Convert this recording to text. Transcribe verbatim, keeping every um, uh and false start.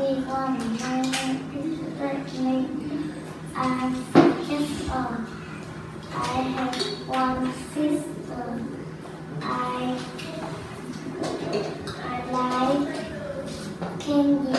everyone. My name is Minh. I'm six years old. I have one sister. I I like candy.